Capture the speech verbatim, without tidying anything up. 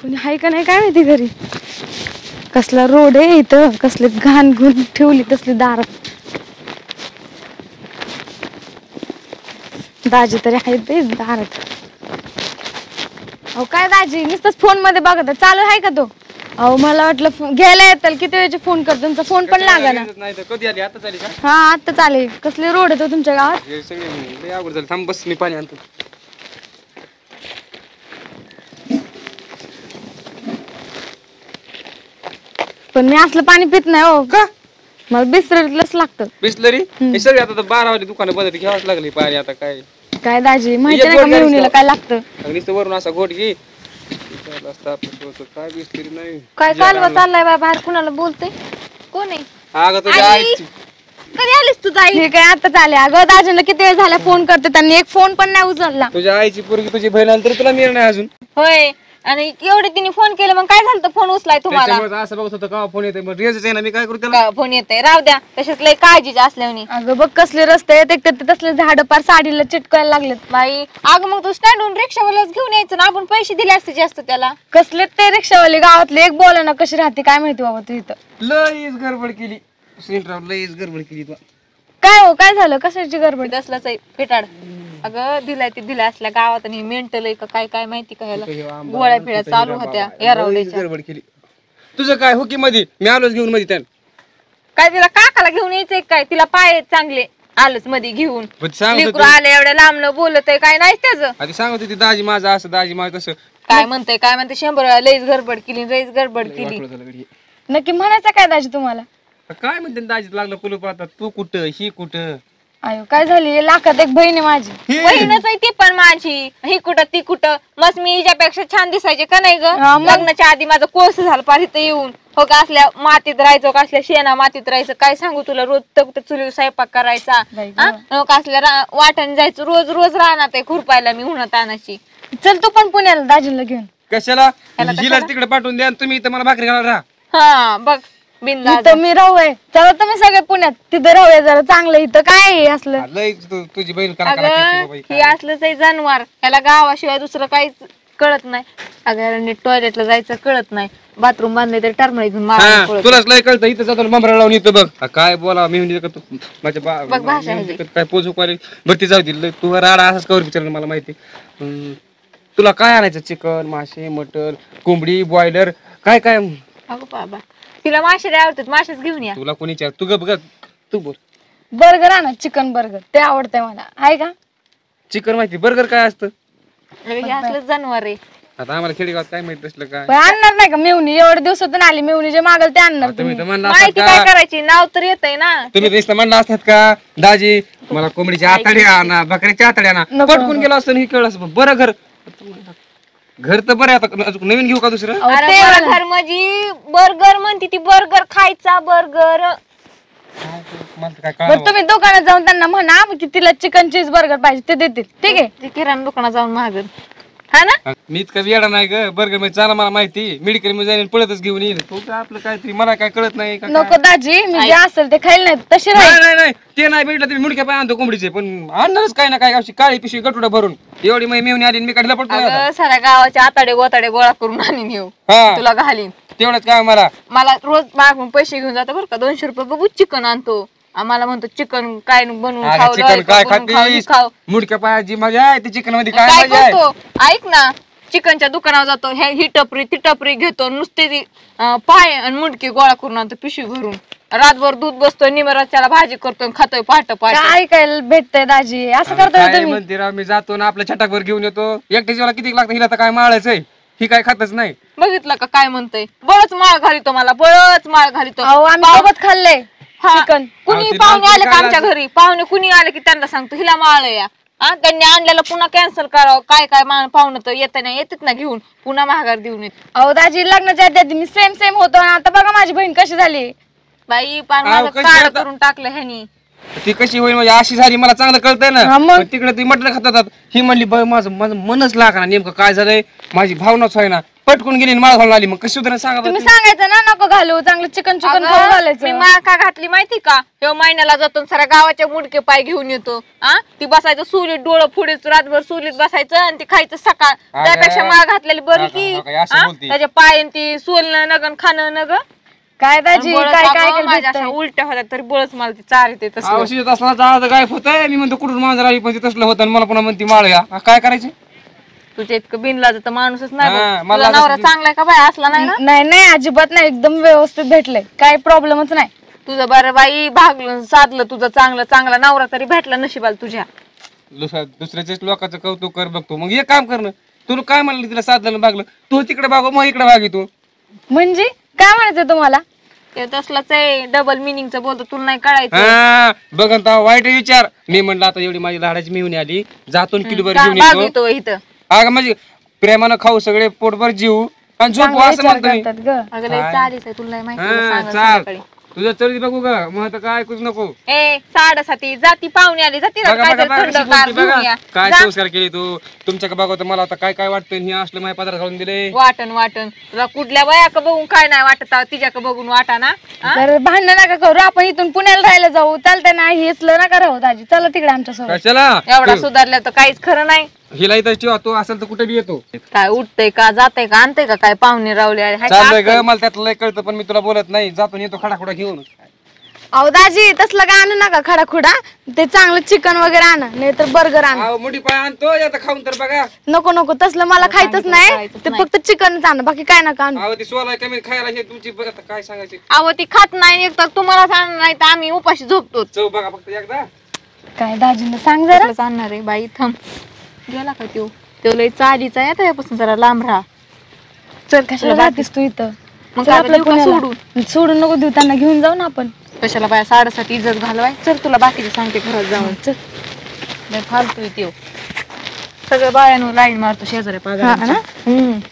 कोणी हाय का नाही काय माहिती घरी. कसला रोड आहे इथं, कसले घाण घुन ठेवली तसली दारात. दाजी तरी आहेत बे दारात. अहो काय दाजी नुसतंच फोन मध्ये बघत आहे. चालू आहे का तो? अहो मला वाटलं घ्यायला येताल किती वेळचे फोन कर, तुमचा फोन पण लागा ना. कधी आली? आता चाली का? हा आता चालेल. कसले रोड आहे तुमच्या गावात? सगळे अवघड झालं. थांब बस मी पाणी आणतो. पण मी असलं पाणी पित नाही हो. का? मला बिस्लरीच लागतं. बिस्लरी? हे सगळे आता बारा वाजले दुकानं बंद, घ्यावंच लागली पाणी. आता काय काय दाजी माहिती नाही का मिळवणीला काय लागतं? नुसतं वरून असा घोट घे. काय बिस्लरी नाही. काय कालवा चाललाय बा बाहेर? कुणाला बोलते? कोण आहे? अगं तुझ्या आईची. कधी आलीस तू ताई? हे काय आता चाले. अगं दाजीला किती वेळ झाला फोन करते, त्यांनी एक फोन पण नाही उचलला. तुझ्या आईची पोरगी तुझी बहीण आली तरी तुला मिळणार नाही अजून. होय आणि एवढे तिने फोन केले मग काय झालं? फोन उचलाय तुम्हाला? असं बघत होतं का फोन येते, मग रेंजच आहे ना, मी काय करू त्याला? फोन येते राहू द्या. तशाच लय काळजीच्या असल्याने. अगं बघ कसले रस्ते आहेत, एक तर तसले झाड पार साडीला चिटकायला लागलेत बाई. अगं मग तू स्टँडहून रिक्षावाल्याच घेऊन यायचं ना, आपण पैसे दिले असते जास्त त्याला. कसले ते रिक्षावाले गावातले, एक बोला ना कशी राहते काय माहिती बाबा तू इथं. लईच गडबड केली लईच गडबड केली तू. काय हो काय झालं? कशाची गडबड? असलाच आहे पिटाड. अगं दिलाय ते दिलाय असल्या गावात आणि मेंटल आहे का काय काय माहिती का ह्याला. गोळ्या फिळ्या चालू होत्या यारावड्याच्या. गडबड केली. तुझं काय हुकी मध्ये? मी आलोच घेऊन मध्ये. त्यान काय तिला काकाला घेऊन यायचंय काय? तिला पाय चांगले आलंच मध्ये घेऊन. लेकरू आले एवढ्या लांबनं बोलत आहे काय नाही त्याचं. आधी सांगत होती दाजी माझं असं दाजी माझं तसं. काय म्हणतंय काय म्हणते शंभर वेळा लईच गडबड केली लईच गडबड केली. नक्की म्हणायचं काय दाजी तुम्हाला? काय म्हणते दाजीत लागलं कुलूप. आता तू कुठं ही कुठं? अयो काय झाली? लाखात एक बहीण आहे माझी. बहीणच आहे ती पण माझी. ही कुठं ती कुठं? मग मी हिच्यापेक्षा छान दिसायचे का नाही ग? लग्नाच्या आधी माझं कोर्स झालं पार इथं येऊन. हो का असल्या मातीत राहायचो का असल्या शेणा मातीत राहायचं काय सांगू तुला. रोज तक चुलीवर स्वयंपाक करायचा. हो का असल्या वाटाने जायचं रोज रोज राहणार ते खुरपायला मी उन्हात तानाची. चल तू पण पुण्याला दाजीला घेऊन. कशाला? हिला तिकडे पाठवून द्या, तुम्ही इथं मला भाकरी घालायला राहा. हा बघ इथं मी राहूय. चला तुम्ही सगळे पुण्यात तिथं राहूया जरा चांगलं. इथं काय असलं तुझी बहीण हे असलंच आहे जानवर. याला गावाशिवाय दुसरं काहीच कळत नाही. अगं नीट टॉयलेटला जायचं कळत नाही. बाथरूम बांधले तरी टर्मळी घेऊन मार. तुलाच लय कळतं. इथं जातो ममरा लावून इथं बघ काय बोला मी माझ्या काय पोचू पाहिजे. भरती जाऊ दिल तू राडा असाच कवर विचार मला माहिती. तुला काय आणायचं? चिकन मासे मटन कोंबडी बॉयलर काय काय? अगं बाबा तिला मासे आवडतात मासेच घेऊन या. तुला कोणी तू ग बघ तू बोल. बर्गर आणा चिकन बर्गर ते आवडतंय मला. आहे का? चिकन माहिती बर्गर काय असतं? असलं जानवर आहे. आता आम्हाला खेडेगावात काय माहित असलं काय? आणणार नाही का मेवणी? एवढ्या दिवसातून आली मेवणी जे मागल ते आणणार. तुम्ही माहिती काय करायची? नाव तर येतंय ना. तुम्ही नुसतं म्हणलं असतात का दाजी मला कोंबडीच्या आतड्या आणा बकऱ्याच्या आतड्या आणा. पटकून गेलो असतं हे कळलं बरं. घर घर तर बरं आता नवीन घेऊ का दुसरं? घर माझी बर्गर म्हणते ती. बर्गर खायचा बर्गर. तुम्ही दुकानात जाऊन त्यांना म्हणा की तिला चिकन चीज बर्गर पाहिजे ते देतील. ठीक आहे ते किराणा दुकानात जाऊन मागेल. हा ना मी इतका वेडा नाही ग. बर्गर मध्ये चाला मला माहिती. मेडिकल मध्ये जाईल पळतच घेऊन येईल. आपलं काहीतरी मला काय कळत नाही. नको दाजी मी जे असेल ते खाईल नाही तसे नाही नाही ते नाही भेटलं तुम्ही मुडक्या पाय आणतो कोंबडीचे पण आणणारच काय ना काय अशी काळी पिशवी गटुडा भरून. एवढी मेवणी आली मी काढला पडतो. साऱ्या गावाचे आताडे गोताडे गोळा करून आणीन येऊ तुला घालीन. तेवढंच काय मला मला रोज मागून पैसे घेऊन जातो बरं का. दोनशे रुपये बघू चिकन आणतो. आम्हाला म्हणतो चिकन काय बनवून खाऊ काय खाऊ. मुडक्या पायाची मजा आहे ती चिकन मध्ये काय मजा आहे. ऐक ना चिकनच्या दुकानावर जातो ही टपरी ती टपरी घेतो नुसते ती पाय आणि मुडकी गोळा करून आणतो पिशवी भरून. रातभर दूध बसतोय निमराच्याला भाजी करतोय खातोय पहाट पहाट. ऐकायला भेटतंय दाजी असं करतोय म्हणते राव. मी जातो ना आपल्या छटाकवर घेऊन येतो. एकट्याची मला किती लागतं हिला तर काय माळायचंय. ही काय खातच नाही. बघितलं का काय म्हणतंय. बळच माळ घालितो मला बळच माळ घालितो. आम्ही सोबत खाल्लंय चिकन. कुणी पाहुणे आले का आमच्या घरी पाहुणे कुणी आले की त्यांना सांगतो हिला माळ या. हा त्यांनी आणलेलं पुन्हा कॅन्सल करावं. काय काय पाहुणं तर येत नाही येतात ना घेऊन पुन्हा महागार देऊन येत. अहो दाजी लग्नाच्या आधी मी सेम सेम होतो. आता बघा माझी बहीण कशी झाली बाई. पान माझं काळ करून टाकलं ह्यानी. ती कशी होईल म्हणजे अशी झाली मला चांगलं कळतंय ना. तिकडे ती मटण खातात. ही म्हणली माझं माझं मनच लागणार नेमकं काय झालंय. माझी भावनाच आहे ना पटकून गेली माळ घालून आली मग कशी सुधारण सांगा बरं तुम्ही तुम्ही. सांगायचं ना नको घालू चांगलं चिकन चिकन खाऊ अगं, घालायचं मी माळ का घातली माहिती का ह्यो महिन्याला जातो सारा गावाच्या मुडके पाय घेऊन येतो हा ती बसायचं चुलीत डोळं पुढेच रातभर चुलीत बसायचं आणि ती खायचं सकाळ अगं. त्यापेक्षा माळ घातलेली बरी अगं, की अगं, असं हा? बोलती. त्याच्या पायन ती सोलणं नगन खाणं नग काय दाजी काय काय केलं माझ्या भेटतंय? अशा उलट्या होत्या तरी बळच मला ती चार येते तसलं. औषध असला जाळ गायब होतंय मी म्हणतो कुठून मांजर आली पण ते तसलं होतं आणि मला पुन्हा म्हणते माळ या हा, काय करायचं तुझ्या इतकं बिनलाज तर माणूसच नाही हा, बघ. मला तुझा नवरा असं- चांगलाय का बाय असला नाही ना नाही नाही अजिबात नाही एकदम व्यवस्थित भेटलंय काय प्रॉब्लेमच नाही. तुझं बरं बाई भागलं साधलं तुझं चांगलं चांगला नवरा तरी भेटला नशिबाला तुझ्या दुसऱ्या दुसऱ्याच्याच लोकांचं कौतुक कर बघतो मग हे काम करणं तुला काय म्हणलं तिला साधलं भागलं तू तिकडे भागव मग इकडे भाग तू म्हणजे काय म्हणायचं तुम्हाला? ते तसलाच आहे डबल मिनिंगचं बोलतो तुला नाही कळायचं हा बघ आता वाईट विचार मी म्हणलं आता एवढी माझी लाडाची मिळून आली जातून किलोभर का घेऊन येतो भागितो इथं अगं म्हणजे प्रेमानं खाऊ सगळे पोटभर जीव आणि झोपू चांगला असं विचार म्हणतो मी. करतात ग. अगं लय चालीच आहे तुला नाही माहिती तुला हा सांगाल चाल संध्याकाळी. तुझं चढी बघू का मग काय ऐकूच नको ए साडेसाती जाती पाहुणे आली जाती ना बघा बघा काहीतरी बघा थंड कशी कार बोलते बघा. घेऊन या. काय जा. संस्कार केले तू तुमच्या का बघा मला आता काय काय वाटतं हे असलं माझ्या पदार्थ घालून दिले वाटण वाटण तुला कुठल्या वयाक बघून काय नाही वाटत तिच्याक बघून वाटा ना हा? तर भांडण नका करू आपण इथून पुण्याला राहायला जाऊ चालतंय ना हेचलं नका राहू दाजी चला तिकडे आमच्या सोबत. कशाला एवढा सुधारल्या तर काहीच खरं नाही हिला इथं ठेवा तो असेल तर कुठे बी येतो काय उठतय का जातय का आणतय का काय पाहुणे रावले हाय का चाललंय ग असतंय? मला त्यातलं लय कळतं पण मी तुला बोलत नाही जातो येतो खडाखुडा घेऊन अहो दाजी तसलं काय आणू नका खडा खुडा ते चांगलं चिकन वगैरे आणा नाही तर बर्गर आणा. अहो, मोठी पाय आणतो आता खाऊन तर बघा नको नको तसलं मला खायचंच नाही ते फक्त चिकनच आणा बाकी काय नका आणू. अहो ती सोला कमी खायला हे तुमची बघा आता काय सांगायचे अहो ती खात नाही एक तर तुम्हाला सांगणार नाही तर आम्ही उपाशी झोपतो चव बघा फक्त एकदा काय दाजींना सांग जरा. आणणार आहे बाई थम गेला का त्यो त्यो लय चालीचा आहे त्यापासून जरा लांब राहा चल कशाला राहतेस तू इथं मग चल काय आपलं देऊ का पुण्याला. सोडून सोडून नको देऊ त्यांना घेऊन जाऊ ना आपण. कशाला बाया साडेसाती इज्जत घालवाय चल तुला बाकीचे सांगते घरात जाऊन चल लय फालतू त्यो सगळं बायानं लाईन मारतो शेजारी हा ना? पाजारी